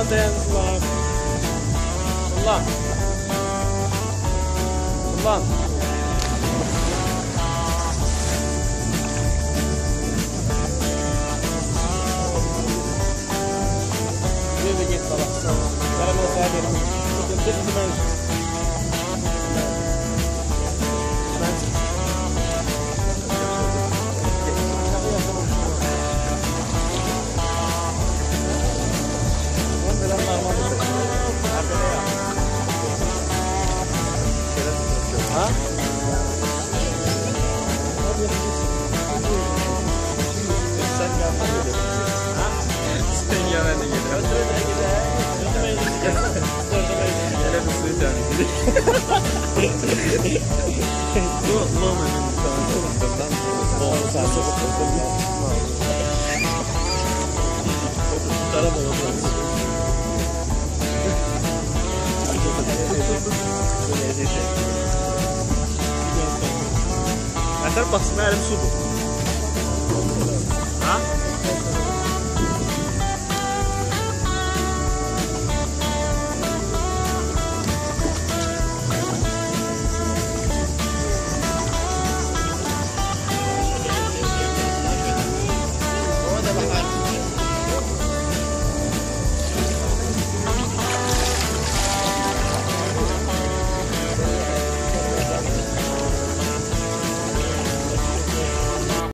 dayandılar. Ulan. Ulan. Bir de git baba. Bana mesaj verin. Sıkıntı ben. Ha? Sen yanına geliyorsun. Ha? Sen yanına geliyorsun. Hele bir suyu temizledik. Bu Loman'ın tanrısından bu Atar basma elim sudur.